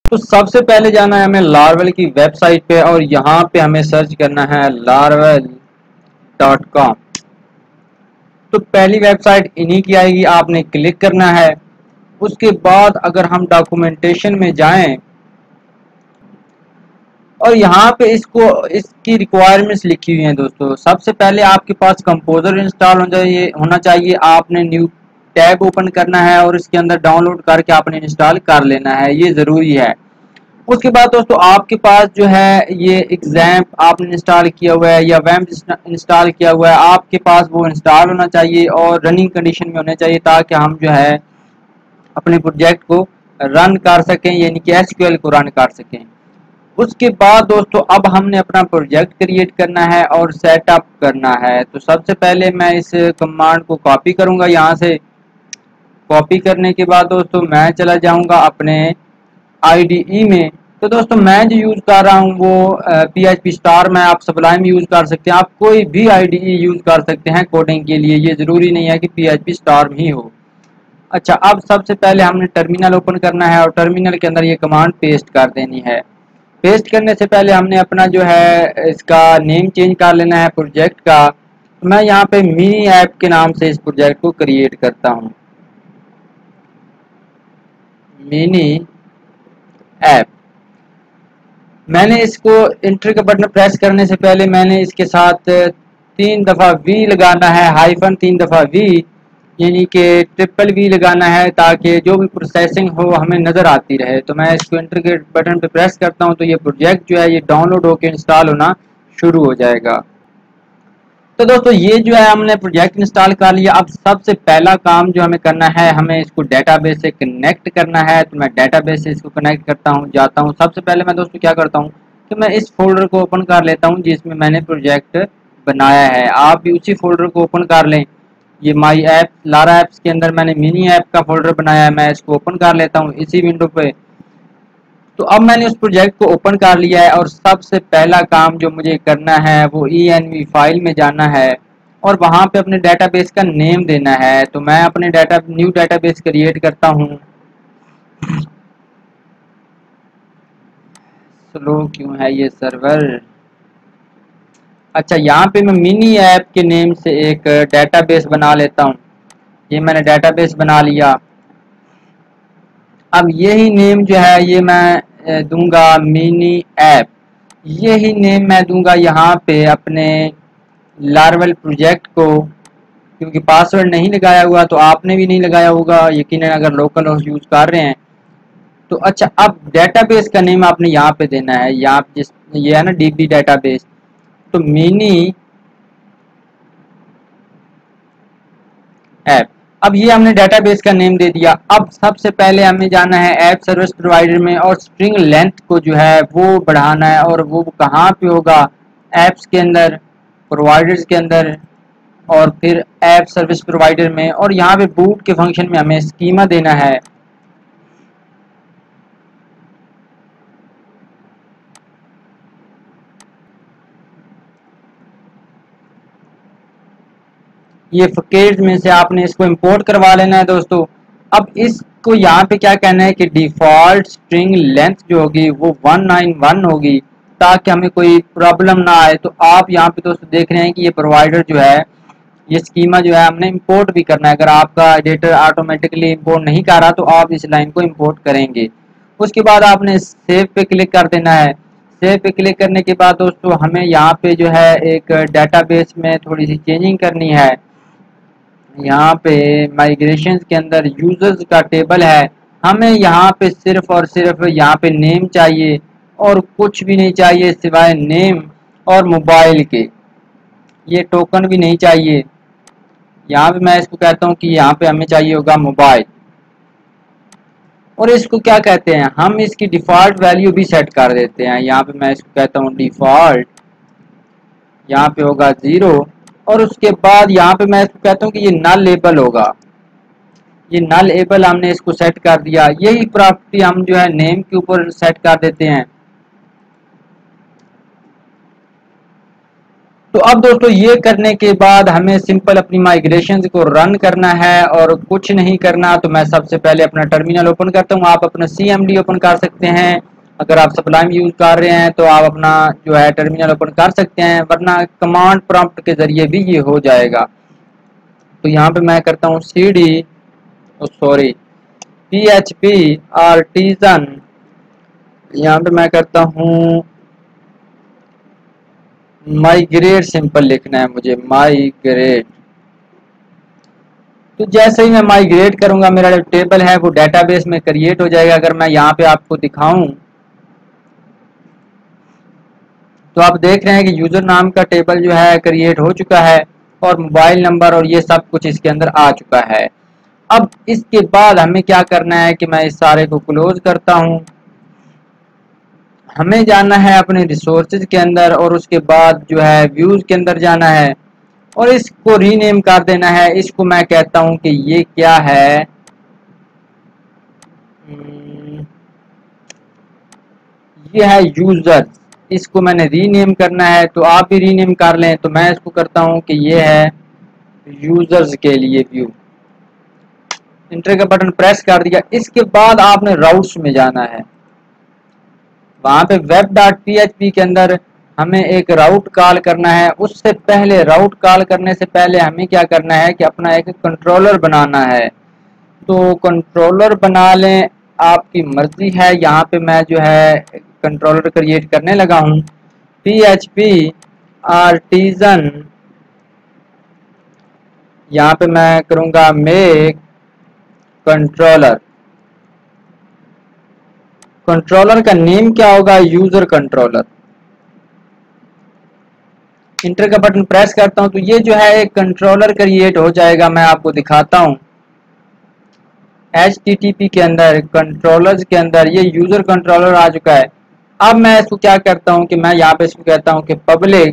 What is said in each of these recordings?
तो सबसे पहले जाना है हमें लारवल की वेबसाइट पे और यहाँ पे हमें सर्च करना है larval.com। तो पहली वेबसाइट इन्हीं की आएगी, आपने क्लिक करना है। उसके बाद अगर हम डॉक्यूमेंटेशन में जाएं और यहाँ पे इसकी रिक्वायरमेंट्स लिखी हुई हैं दोस्तों। सबसे पहले आपके पास कंपोजर इंस्टॉल होना चाहिए। आपने न्यू टैब ओपन करना है और इसके अंदर डाउनलोड करके आपने इंस्टॉल कर लेना है, ये ज़रूरी है। उसके बाद दोस्तों आपके पास जो है ये एग्जाम्प आपने इंस्टॉल किया हुआ है या वैम्प इंस्टॉल किया हुआ है, आपके पास वो इंस्टॉल होना चाहिए और रनिंग कंडीशन में होना चाहिए, ताकि हम जो है अपने प्रोजेक्ट को रन कर सकें, यानी कि एसक्यूएल को रन कर सकें। उसके बाद दोस्तों अब हमने अपना प्रोजेक्ट क्रिएट करना है और सेटअप करना है। तो सबसे पहले मैं इस कमांड को कॉपी करूंगा। यहाँ से कॉपी करने के बाद दोस्तों मैं चला जाऊंगा अपने आईडीई में। तो दोस्तों मैं जो यूज़ कर रहा हूँ वो PHP स्टार में, आप सबलाइम यूज़ कर सकते हैं, आप कोई भी आईडीई यूज़ कर सकते हैं कोडिंग के लिए, ये ज़रूरी नहीं है कि PHP स्टार ही हो। अच्छा, अब सबसे पहले हमने टर्मिनल ओपन करना है और टर्मिनल के अंदर ये कमांड पेस्ट कर देनी है। पेस्ट करने से पहले हमने अपना जो है इसका नेम चेंज कर लेना है प्रोजेक्ट का। तो मैं यहाँ पे मिनी ऐप के नाम से इस प्रोजेक्ट को क्रिएट करता हूँ, मिनी ऐप। मैंने इसको इंटर का बटन प्रेस करने से पहले मैंने इसके साथ 3 दफ़ा वी लगाना है, हाइफन 3 दफ़ा वी, यानी कि ट्रिपल वी लगाना है, ताकि जो भी प्रोसेसिंग हो हमें नज़र आती रहे। तो मैं इसको इंटर के बटन पे प्रेस करता हूँ तो ये प्रोजेक्ट जो है ये डाउनलोड होकर इंस्टॉल होना शुरू हो जाएगा। तो दोस्तों ये जो है हमने प्रोजेक्ट इंस्टॉल कर लिया। अब सबसे पहला काम जो हमें करना है, हमें इसको डेटाबेस से कनेक्ट करना है। तो मैं डेटाबेस से इसको कनेक्ट करता हूँ, जाता हूँ। सबसे पहले मैं दोस्तों क्या करता हूँ कि मैं इस फोल्डर को ओपन कर लेता हूँ जिसमें मैंने प्रोजेक्ट बनाया है। आप भी उसी फोल्डर को ओपन कर लें। ये माई ऐप लारा ऐप्स के अंदर मैंने मिनी ऐप का फोल्डर बनाया है, मैं इसको ओपन कर लेता हूँ इसी विंडो पे। तो अब मैंने उस प्रोजेक्ट को ओपन कर लिया है और सबसे पहला काम जो मुझे करना है वो env फाइल में जाना है और वहाँ पे अपने डेटाबेस का नेम देना है। तो मैं अपने न्यू डेटाबेस क्रिएट करता हूँ। स्लो क्यों है ये सर्वर। अच्छा, यहाँ पे मैं मिनी ऐप के नेम से एक डेटाबेस बना लेता हूँ। ये मैंने डेटाबेस बना लिया। अब यही नेम जो है ये मैं दूंगा मिनी ऐप। यही नेम मैं दूंगा यहाँ पे अपने लार्वल प्रोजेक्ट को, क्योंकि पासवर्ड नहीं लगाया हुआ तो आपने भी नहीं लगाया होगा यकीनन अगर लोकल होस्ट यूज कर रहे हैं तो। अच्छा, अब डेटाबेस का नेम आपने यहाँ पे देना है, यहाँ जिस ये है ना डीबी डेटाबेस, तो मिनी ऐप। अब ये हमने डेटाबेस का नेम दे दिया। अब सबसे पहले हमें जाना है ऐप सर्विस प्रोवाइडर में और स्ट्रिंग लेंथ को जो है वो बढ़ाना है। और वो कहाँ पे होगा, ऐप्स के अंदर, प्रोवाइडर्स के अंदर और फिर ऐप सर्विस प्रोवाइडर में, और यहाँ पे बूट के फंक्शन में हमें स्कीमा देना है। ये फकेट में से आपने इसको इंपोर्ट करवा लेना है दोस्तों। अब इसको यहाँ पे क्या कहना है कि डिफॉल्ट स्ट्रिंग लेंथ जो होगी वो 191 होगी, ताकि हमें कोई प्रॉब्लम ना आए। तो आप यहाँ पे दोस्तों देख रहे हैं कि ये प्रोवाइडर जो है ये स्कीमा जो है हमने इंपोर्ट भी करना है। अगर आपका एडिटर ऑटोमेटिकली इंपोर्ट नहीं कर रहा तो आप इस लाइन को इंपोर्ट करेंगे। उसके बाद आपने सेव पे क्लिक कर देना है। सेव पे क्लिक करने के बाद दोस्तों हमें यहाँ पे जो है एक डेटाबेस में थोड़ी सी चेंजिंग करनी है। यहाँ पे माइग्रेशन के अंदर यूजर्स का टेबल है, हमें यहाँ पे सिर्फ और सिर्फ यहाँ पे नेम चाहिए और कुछ भी नहीं चाहिए सिवाय नेम और मोबाइल के। ये टोकन भी नहीं चाहिए। यहाँ पे मैं इसको कहता हूँ कि यहाँ पे हमें चाहिए होगा मोबाइल। और इसको क्या कहते हैं, हम इसकी डिफ़ॉल्ट वैल्यू भी सेट कर देते हैं। यहाँ पे मैं इसको कहता हूँ डिफ़ॉल्ट, यहाँ पे होगा 0। और उसके बाद यहाँ पे मैं इसको कहता हूँ कि ये नल लेबल होगा। ये नल एबल हमने इसको सेट कर दिया। यही प्रॉपर्टी हम जो है नेम के ऊपर सेट कर देते हैं। तो अब दोस्तों ये करने के बाद हमें सिंपल अपनी माइग्रेशन को रन करना है और कुछ नहीं करना। तो मैं सबसे पहले अपना टर्मिनल ओपन करता हूँ, आप अपना CMD ओपन कर सकते हैं। अगर आप सप्लाइम यूज कर रहे हैं तो आप अपना जो है टर्मिनल ओपन कर सकते हैं, वरना कमांड प्रॉम्प्ट के जरिए भी ये हो जाएगा। तो यहाँ पे मैं करता हूँ PHP आर्टिजन, यहाँ पे मैं करता हूँ माइग्रेट, सिंपल लिखना है मुझे माइग्रेट। तो जैसे ही मैं माइग्रेट करूंगा मेरा जो टेबल है वो डेटाबेस में क्रिएट हो जाएगा। अगर मैं यहाँ पे आपको दिखाऊं तो आप देख रहे हैं कि यूजर नाम का टेबल जो है क्रिएट हो चुका है और मोबाइल नंबर और ये सब कुछ इसके अंदर आ चुका है। अब इसके बाद हमें क्या करना है कि मैं इस सारे को क्लोज करता हूं। हमें जाना है अपने रिसोर्सेज के अंदर और उसके बाद जो है व्यूज के अंदर जाना है और इसको रीनेम कर देना है। इसको मैं कहता हूं कि ये क्या है, ये है यूजर्स। इसको मैंने रीनेम करना है, तो आप भी रीनेम कर लें। तो मैं इसको करता हूं कि ये है यूजर्स के लिए व्यू। इंटर का बटन प्रेस कर दिया। इसके बाद आपने राउट्स में जाना है, वहां पे web.php के अंदर हमें एक राउट कॉल करना है। उससे पहले राउट कॉल करने से पहले हमें क्या करना है कि अपना एक कंट्रोलर बनाना है। तो कंट्रोलर बना लें, आपकी मर्जी है। यहाँ पे मैं जो है कंट्रोलर क्रिएट करने लगा हूँ। PHP आर्टिजन, यहाँ पे मैं करूँगा मेक कंट्रोलर। कंट्रोलर का नेम क्या होगा, यूजर कंट्रोलर। इंटर का बटन प्रेस करता हूं तो ये जो है एक कंट्रोलर क्रिएट हो जाएगा। मैं आपको दिखाता हूं HTTP के अंदर कंट्रोलर्स के अंदर ये यूजर कंट्रोलर आ चुका है। अब मैं इसको क्या करता हूं कि मैं यहाँ पे इसको कहता हूं कि पब्लिक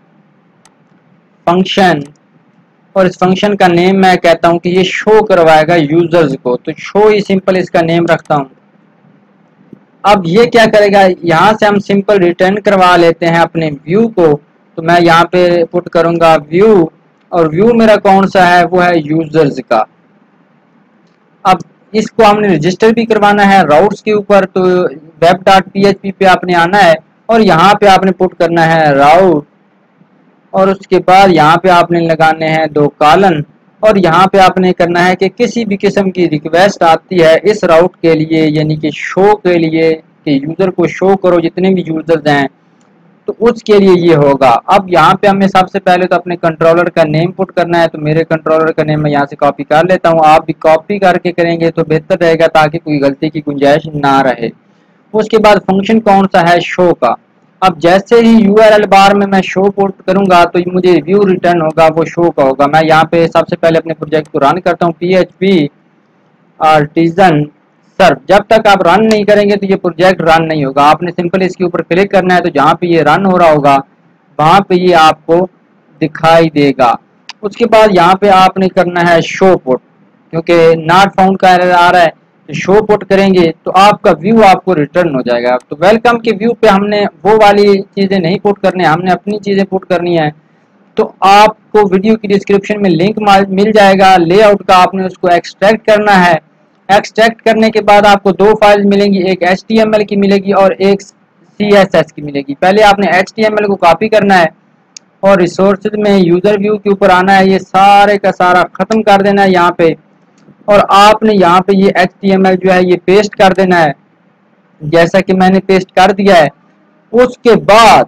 फंक्शन, और इस फंक्शन का नेम मैं कहता हूं कि ये शो करवाएगा यूजर्स को। तो शो ही सिंपल इसका नेम रखता हूं। अब ये क्या करेगा, यहाँ से हम सिंपल रिटर्न करवा लेते हैं अपने व्यू को। तो मैं यहाँ पे पुट करूंगा व्यू, और व्यू मेरा कौन सा है, वो है यूजर्स का। अब इसको हमने रजिस्टर भी करवाना है राउट्स के ऊपर। तो web.php पे आपने आना है और यहाँ पे आपने पुट करना है राउट, और उसके बाद यहाँ पे आपने लगाने हैं 2 कॉलन, और यहाँ पे आपने करना है कि किसी भी किस्म की रिक्वेस्ट आती है इस राउट के लिए, यानी कि शो के लिए, कि यूजर को शो करो जितने भी यूजर्स हैं, तो उसके लिए ये होगा। अब यहाँ पे हमें सबसे पहले तो अपने कंट्रोलर का नेम पुट करना है। तो मेरे कंट्रोलर का नेम मैं यहाँ से कॉपी कर लेता हूँ। आप भी कॉपी करके करेंगे तो बेहतर रहेगा, ताकि कोई गलती की गुंजाइश ना रहे। उसके बाद फंक्शन कौन सा है, शो का। अब जैसे ही URL बार में मैं शो पुट करूंगा तो मुझे व्यू रिटर्न होगा, वो शो का होगा। मैं यहाँ पे सबसे पहले अपने प्रोजेक्ट को रन करता हूँ, PHP आर्टिजन सर्व। जब तक आप रन नहीं करेंगे तो ये प्रोजेक्ट रन नहीं होगा। आपने सिंपल इसके ऊपर क्लिक करना है, तो जहाँ पे ये रन हो रहा होगा वहां पे ये आपको दिखाई देगा। उसके बाद यहाँ पे आपने करना है शो पुट, क्योंकि नॉट फाउंड का एरर आ रहा है। तो शो पुट करेंगे तो आपका व्यू आपको रिटर्न हो जाएगा। तो वेलकम के व्यू पे हमने वो वाली चीजें नहीं पुट करनी, हमने अपनी चीजें पुट करनी है। तो आपको वीडियो की डिस्क्रिप्शन में लिंक मिल जाएगा लेआउट का, आपने उसको एक्सट्रैक्ट करना है। एक्सट्रैक्ट करने के बाद आपको 2 फाइल मिलेंगी, एक HTML की मिलेगी और एक CSS की मिलेगी। पहले आपने HTML को कॉपी करना है और रिसोर्सेज में यूजर व्यू के ऊपर आना है, ये सारे का सारा खत्म कर देना है यहाँ पे, और आपने यहाँ पे ये HTML जो है ये पेस्ट कर देना है, जैसा कि मैंने पेस्ट कर दिया है। उसके बाद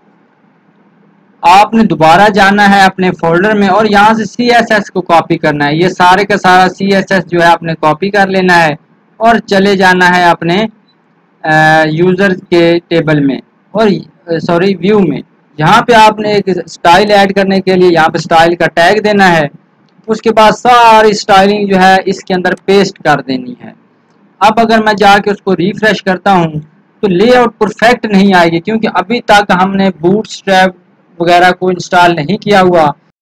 आपने दोबारा जाना है अपने फोल्डर में और यहाँ से CSS को कॉपी करना है। ये सारे का सारा CSS जो है आपने कॉपी कर लेना है और चले जाना है अपने यूजर के टेबल में, और सॉरी व्यू में। यहाँ पे आपने एक स्टाइल ऐड करने के लिए यहाँ पे स्टाइल का टैग देना है। उसके बाद सारी स्टाइलिंग जो है इसके अंदर पेस्ट कर देनी है। अब अगर मैं जाके उसको रिफ्रेश करता हूँ तो लेआउट परफेक्ट नहीं आएगी, क्योंकि अभी तक हमने बूटस्ट्रैप वगैरह को इंस्टॉल नहीं किया हुआ।